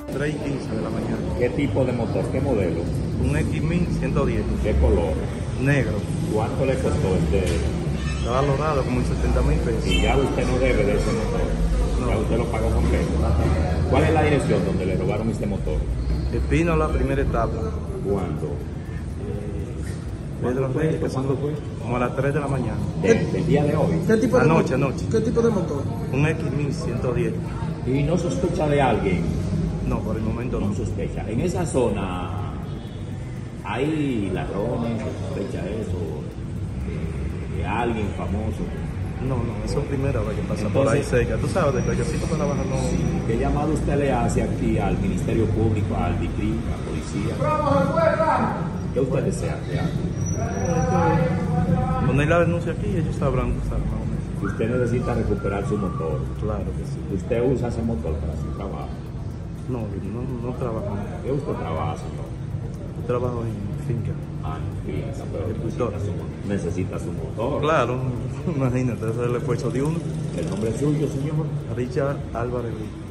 3:15 de la mañana. ¿Qué tipo de motor? ¿Qué modelo? Un X1000 110, ¿Qué color? negro. ¿Cuánto le costó Está valorado como en 70,000 pesos. Y ya usted no debe de ese motor. Ya usted lo pagó completo. ¿Cuál es la dirección donde le robaron ese motor? Espino la primera etapa. ¿Cuándo? Pedro fue? Reyes, ¿Cuándo fue? como a las 3 de la mañana. Del día de hoy. ¿Qué tipo de Anoche, motor? anoche. ¿Qué tipo de motor? Un X1000 110. ¿Y no sospecha de alguien? No, por el momento No no. sospecha. En esa zona hay ladrones, se sospecha eso, de alguien famoso. No, eso es primera vez que pasa por ahí Entonces, cerca. Tú sabes, de Cayacito para abajo no. ¿Qué llamado usted le hace aquí al Ministerio Público, al DICRI, a la policía? ¿Qué usted desea que haga? Poner la denuncia aquí y ellos sabrán, más o menos. Usted necesita recuperar su motor. Claro que sí. Usted usa ese motor para su trabajo. No trabajo. ¿Qué usted trabaja, señor? Yo trabajo en finca. Ah, en finca, pero Agricultor. necesita su motor. Claro, imagínate, ese es el esfuerzo de uno. ¿El nombre suyo, señor? Richard Álvarez Luis.